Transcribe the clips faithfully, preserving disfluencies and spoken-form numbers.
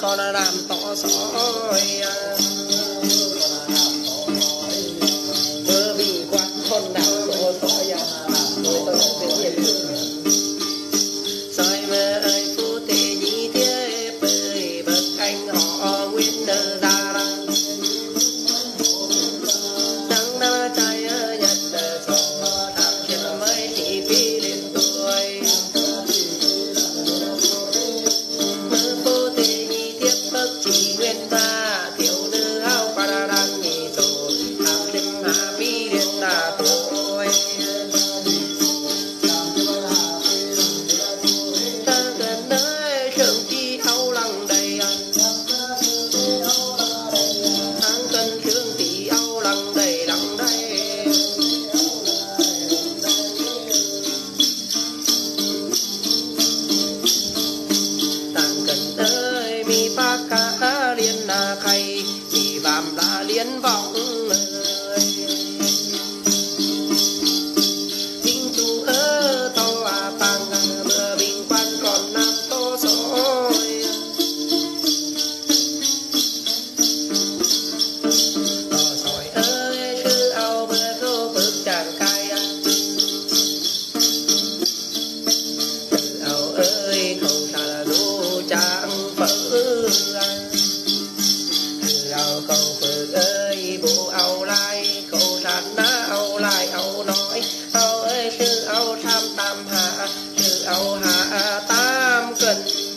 còn làm tỏ sói mưa bị quạt con đảo tổ sói tôi tôi tự nhiên soi mơ ơi phú thế nhị thế bơi bậc anh họ nguyên nơ ra nắng nắng trái nhật sổ thảm chuyện mới thì phi lên tuổi mơ phú thế nhị tiếp bậc chỉ nguyên ta thiếu nữ hao qua đàn nhị tổ thảm đêm hạ phi lên là tuổi ta gần nơi trường chi âu lăng đầy tháng cân trường tỷ âu lăng đầy lăng đầy tàng cần nơi mi pa cá liên là khay mi vàm là liên vọng ơi bình tu ơ to à tàng mưa bình quan còn nam to soi to soi ơi sư ao bờ khâu bước chàng cay sư ao ơi khâu xa là đô chàng phở sư ao khâu phở ơi bộ ao lai khâu sàn đá ao lai ao nói ao ơi sư ao tham tam hạ sư ao hạ tam cân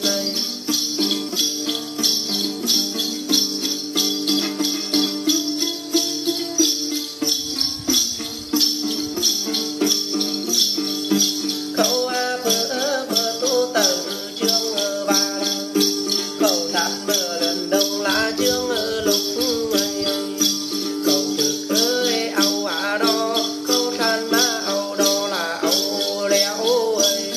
khâu a phở phở tu tử chương ba khâu thắt mưa lần đông lá chương lục khâu thực ơi ao à đó khâu than má ao đó là ao léo ơi